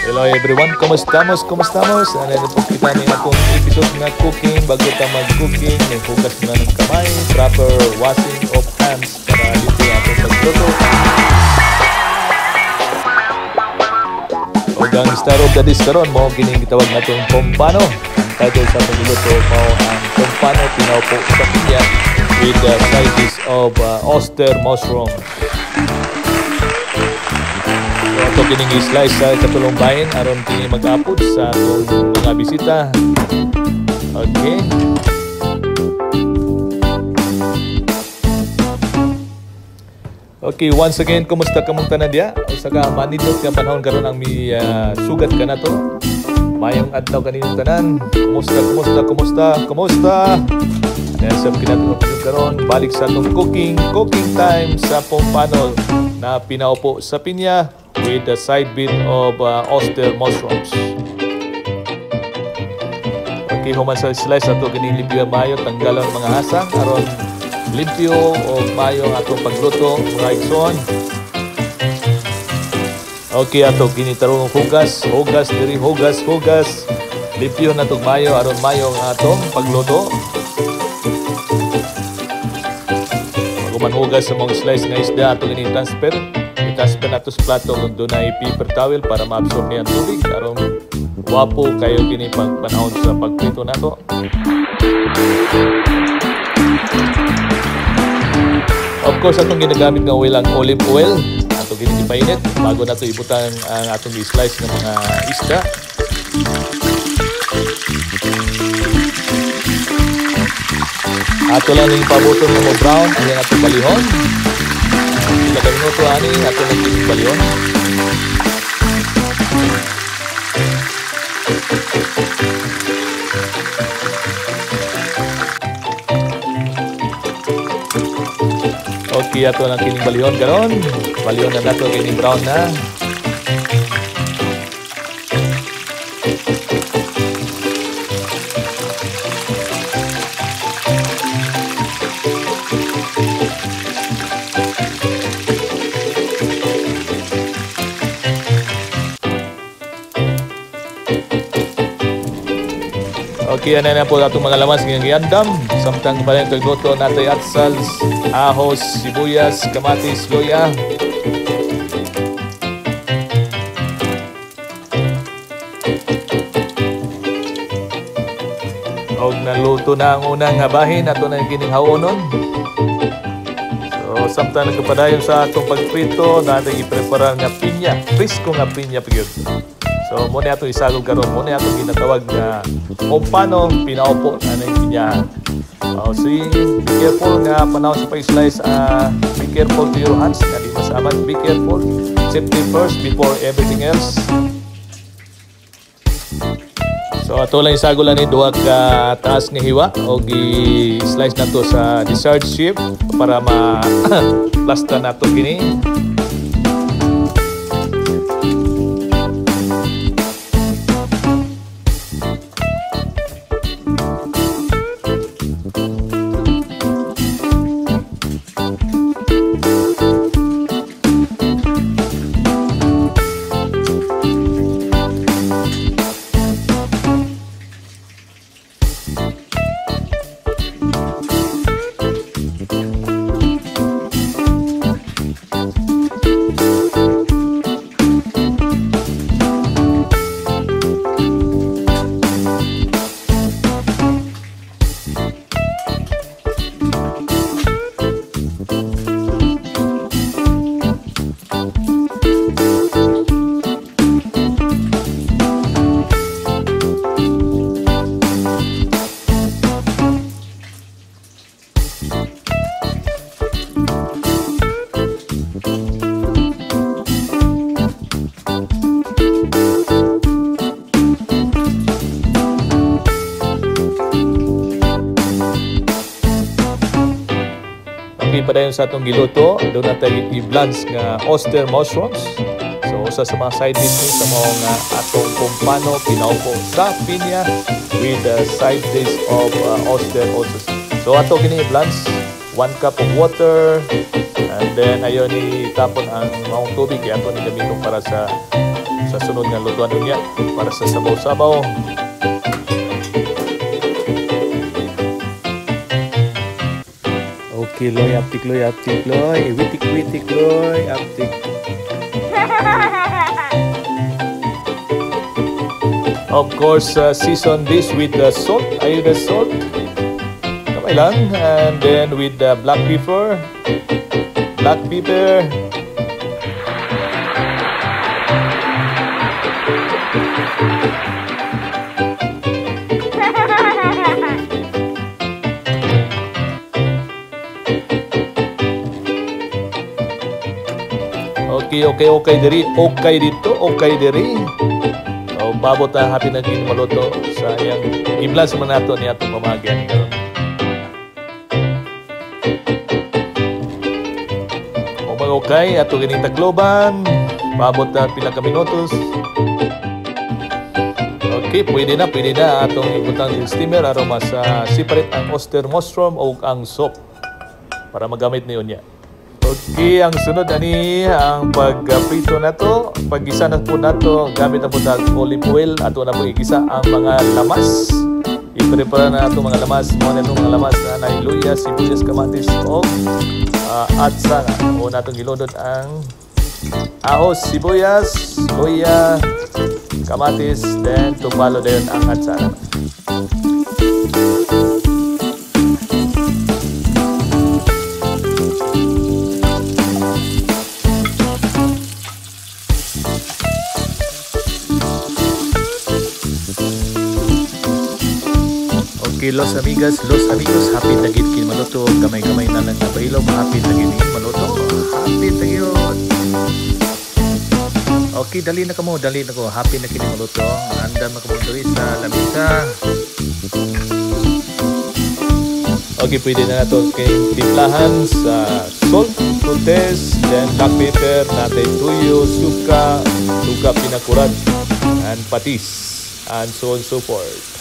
Hello everyone, ¿cómo estamos? Ano po kita ni atong episode nga cooking. Bago ta mag-cooking, may hugas na ng kamay, proper washing of hands para dito atong pagluto. O ang star of the dish karon mo kining gitawag natong pompano. Ang title sa atong luto mao ang pompano pinaupo sa pinya with the side dish of oyster mushroom. Ito kining i-slice sa katulong bahin aron kini mag-apod sa atong mga bisita. Okay. Okay, once again, kumusta ka mong tanan dia? Usa ka manidot nga panahon karon ang sugat ka na to. Mayong adlaw kaninyo tanan. Kumusta? Nasab kinato karon balik sa atong cooking time sa pompano na pinaupo sa pinya with the side bit of oyster mushrooms. Okay, human sa slice ato kining limpyo mayo, tanggalan mga hasang aron limpyo o mayo ang atong pagluto mga igsoon. Okay, ato kini tarong hugas limpyo na tong mayo aron mayo ang atong pagluto. Bago manhugas sa mga slice nga isda ato kini transfer nato sa plato kung doon ay paper towel para ma-absorb niya ang tubig aron wapo kayo kini pagpanahon sa pagprito nato. Of course, atong ginagamit nga oil ang olive oil. Ato kini ipainit bago nato ibutang ang atong i-slice ng mga isda. Ato lang yung pabuton ng brown ang yung atong balihon. Ilagay minuto ani ato lang yung balihon. Okay, ato lang kining balihon karon. Balihon na nato kining brown na. Okay, ano na po atong mga lamas ng giandam. Samtang pa rin pagluto natin atsals, ahos, sibuyas, kamatis, luya. Og naluto na ang unang bahin ato na kining hawonon. So, samtang nagpadayon sa atong pagprito, natin i-prepare nga pinya, fresco nga pinya pagod. So, muna itong isagol karon, muna itong ginatawag na pompano pinaupo na ng pinyahan. See, be careful nga panahon sa pag-slice. Be careful to your hands, nga di masaman. Be careful. Safety first before everything else. So, ato lang isagol ni duha ka taas nga hiwa o gi-slice na to sa desired shape para ma-plasta na to kini. Padayon sa atong giluto, doon natin i-blanch nga oyster mushrooms. So, usa sa mga side dish ni sa mga atong pompano pinaupo sa pinya with the side dish of oyster also. So, ato kini i-blanch 1 cup of water and then ayon ni tapon ang maong tubig kaya ato ni gamiton para sa sa sunod nga lutuan niya para sa sabaw-sabaw. Okay, Loy, aptik, Loy, aptik, Loy. Witik, Loy, aptik. Of course, season this with the salt. Ayun the salt. Kamay lang. And then with the black pepper. Black pepper. Okay, diri. Okay dito, okay diri. So, babot na happy na gini maluto sa iyang giblas man nato ni atong pamagyan karon. Okay, ato gining takloban. Babot na pila ka minutos. Okay, pwede na atong ibutang sa steamer aron mas separate ang oyster mushroom o ang soup para magamit niyo niya. Okay, ang sunod ani ang pagprito nato, paggisa na po nato gamit na po tag olive oil ato na po igisa ang mga lamas. I-prepare na ato mga lamas, mo na mga lamas na luya, sibuyas, kamatis o atsa nga. O natong gilodot ang ahos, sibuyas, luya, kamatis, then tupalo din ang atsa. Okay, los amigos, hapit na gid kin maluto, gamay-gamay na lang na bailo, hapit na gid maluto, hapit na gyud. Okay, dali na ko, hapit na kini maluto, andam na ko diri sa lamisa. Okay, pwede na nato kay timplahan sa salt to taste, then black pepper, natay tuyo, suka pinakurat, and patis, and so on so forth.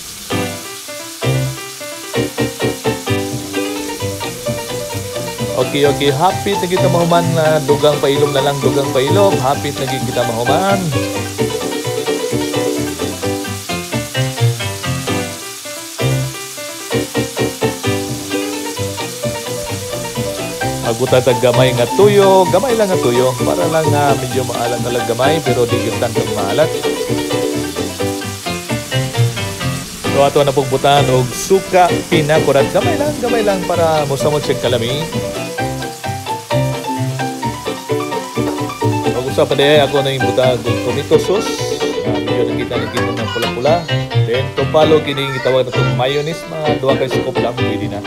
Okay, hapit na kita mahuman na dugang pailom na lang, hapit na kita mahuman. Agutan tag gamay nga tuyo, para lang medyo maalat na lang gamay, pero di gitan kang maalat. So ato na pugbutan og suka pinakurat, gamay lang para mosamot siya kalami. Sa pa din ako na yung butag tomato sauce. Medyo nakita ng pula-pula. Then tupalo kining gitawag na itong mayonnaise. Mga 2 kay scoop lang. Pwede na.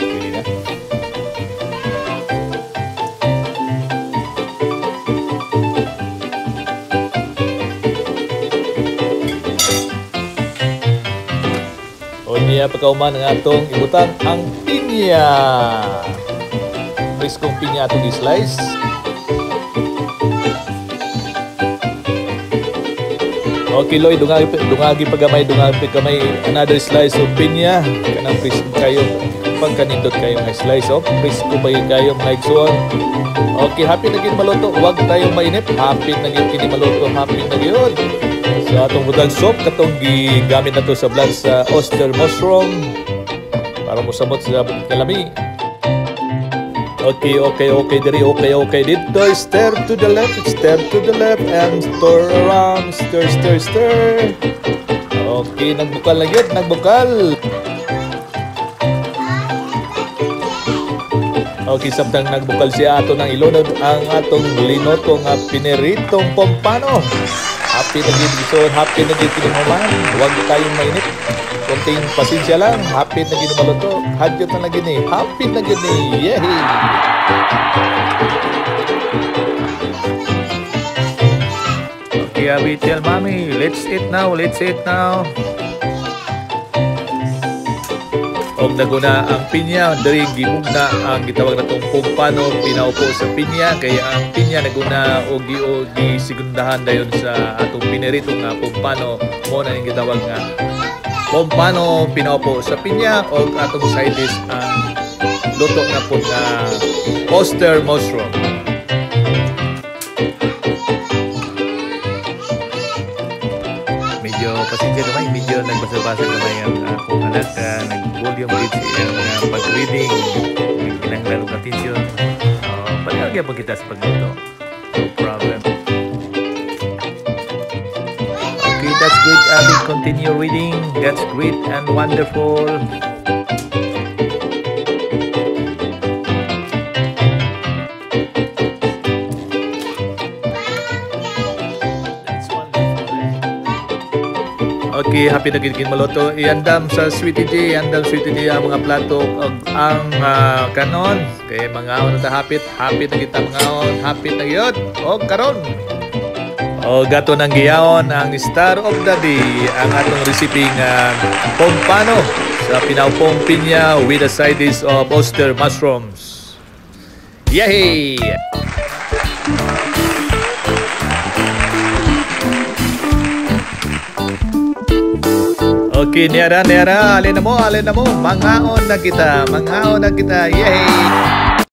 O niya pagkauman ng atong ibutang ang pinya. Friskong pinya atong i-slice. Okay, Loy, dungagi pagamay, another slice of pinya. Kanang frisko kayo, pagkanindot kayo ng slice of frisko pa yun kayo mga igsuon. Okay, happy na gid maluto, huwag tayong mainip. Happy na gid kini maluto, happy na gid. So atong butang soup, katong gigamit na to sa vlog sa oyster mushroom para mosamot sa kalami. Okay, diri, okay. Dito, stir to the left, and stir around, stir. Okay, nagbukal na yun, Okay, samtang nagbukal siya ato ng ilunod ang atong linoto nga pineritong pompano. Happy na gid kinimuman. Huwag tayong mainit. Konting pasensya lang. Happy na gid maluto. Hadyot na lagi ni. Happy na gid ni. Yehey! Okay, Abby, tell mommy. Let's eat now. Og naguna ang pinya, diri gimugna ang gitawag natong pompano, pinaupo sa pinya, kaya ang pinya naguna og gisegundahan dayon sa atong pinerito nga pompano, mo na yung gitawag nga pompano, pinaupo sa pinya, og atong side dish ang luto na po na oyster mushroom. medyo pasensya gamay, medyo nagbasa-basa gamay ang akong anak, nag-volume dito ang pag-reading, kinahanglan ng atensyon. Palagyan po kita sa pagluto. No problem. Okay, that's great, Abby. Continue reading. That's great and wonderful. Okay, happy na gid maluto. Iandam sa Sweetie J, ang mga plato ang kanon. Kay mga on ta hapit na kita mga on, hapit na gyud. O karon. O gato ng giyaon ang star of the day, ang atong recipe nga pompano sa pinaupong pinya with a side dish of oyster mushrooms. Yay! Okay, nera, alin na mo, mangaon na kita, yay!